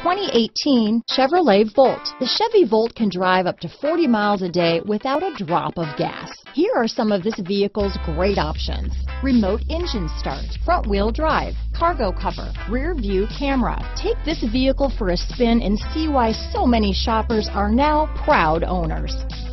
2018 Chevrolet Volt. The Chevy Volt can drive up to 40 miles a day without a drop of gas. Here are some of this vehicle's great options: remote engine start, front wheel drive, cargo cover, rear view camera. Take this vehicle for a spin and see why so many shoppers are now proud owners.